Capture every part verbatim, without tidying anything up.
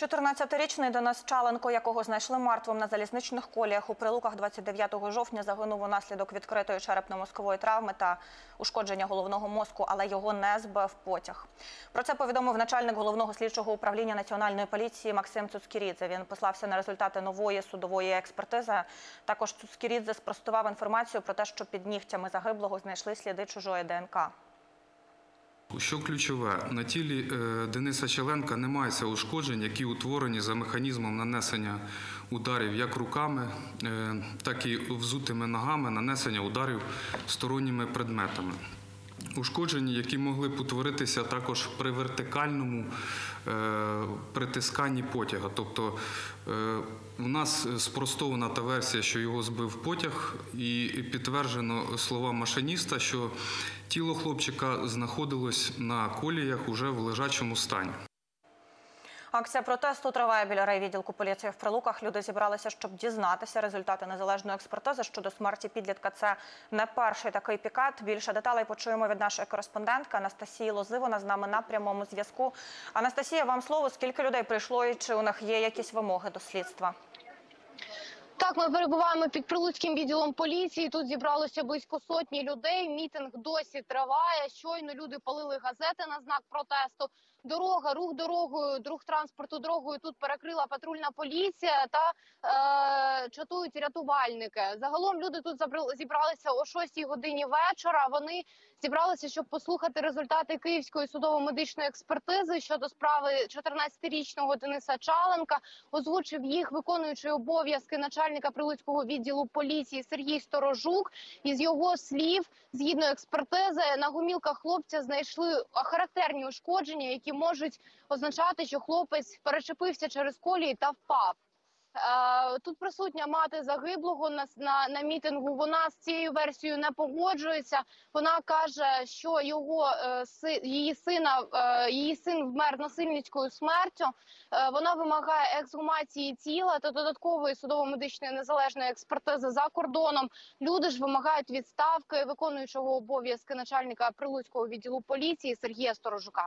чотирнадцятирічний Денис Чаленко, якого знайшли мертвим на залізничних коліях у Прилуках двадцять дев'ятого жовтня, загинув унаслідок відкритої черепно-мозкової травми та ушкодження головного мозку, але його не збив потяг. Про це повідомив начальник головного слідчого управління Національної поліції Максим Цуцькірідзе. Він послався на результати нової судової експертизи. Також Цуцькірідзе спростував інформацію про те, що під нігтями загиблого знайшли сліди чужої ДНК. Що ключове, на тілі Дениса Чаленка немає ушкоджень, які утворені за механізмом нанесення ударів як руками, так і взутими ногами, нанесення ударів сторонніми предметами. Ушкодження, які могли б утворитися також при вертикальному притисканні потяга. Тобто у нас спростована та версія, що його збив потяг, і підтверджено слова машиніста, що тіло хлопчика знаходилось на коліях уже в лежачому стані. Акція протесту триває біля райвідділку поліції в Прилуках. Люди зібралися, щоб дізнатися результати незалежної експертизи щодо смерті підлітка. Це не перший такий пікет. Більше деталей почуємо від нашої кореспондентки Анастасії Лози. Вона з нами на прямому зв'язку. Анастасія, вам слово. Скільки людей прийшло і чи у них є якісь вимоги до слідства? Так, ми перебуваємо під Прилуцьким відділом поліції. Тут зібралося близько сотні людей. Мітинг досі триває. Щойно люди палили газети на знак протесту. Дорога, рух дорогою, рух транспорту дорогою тут перекрила патрульна поліція та е, чатують рятувальники. Загалом люди тут зібралися о шостій годині вечора. Вони зібралися, щоб послухати результати Київської судово-медичної експертизи щодо справи чотирнадцятирічного Дениса Чаленка. Озвучив їх виконуючий обов'язки начальника Прилуцького відділу поліції Сергій Сторожук. Із його слів, згідно експертизи, на гомілках хлопця знайшли характерні ушкодження, які можуть означати, що хлопець перечепився через колії та впав. Тут присутня мати загиблого на, на, на мітингу. Вона з цією версією не погоджується. Вона каже, що його, її, сина, її син вмер насильницькою смертю. Вона вимагає ексгумації тіла та додаткової судово-медичної незалежної експертизи за кордоном. Люди ж вимагають відставки виконуючого обов'язки начальника Прилуцького відділу поліції Сергія Сторожука.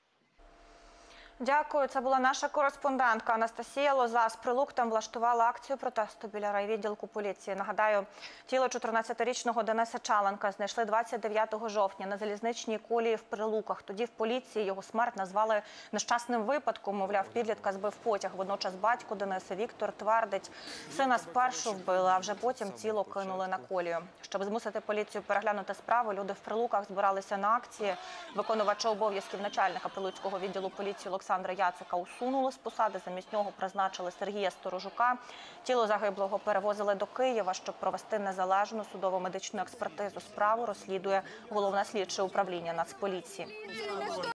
Дякую. Це була наша кореспондентка Анастасія Лоза з Прилук. Там влаштувала акцію протесту біля райвідділку поліції. Нагадаю, тіло чотирнадцятирічного Дениса Чаленка знайшли двадцять дев'ятого жовтня на залізничній колії в Прилуках. Тоді в поліції його смерть назвали нещасним випадком. Мовляв, підлітка збив потяг. Водночас батько Дениса Віктор твердить, сина спершу вбили, а вже потім тіло кинули на колію. Щоб змусити поліцію переглянути справу, люди в Прилуках збиралися на акції. Виконувача обов'язків начальника Прилуцького відділу поліції Олександра Яцика усунули з посади, замість нього призначили Сергія Сторожука. Тіло загиблого перевозили до Києва, щоб провести незалежну судово-медичну експертизу. Справу розслідує Головне слідче управління Нацполіції.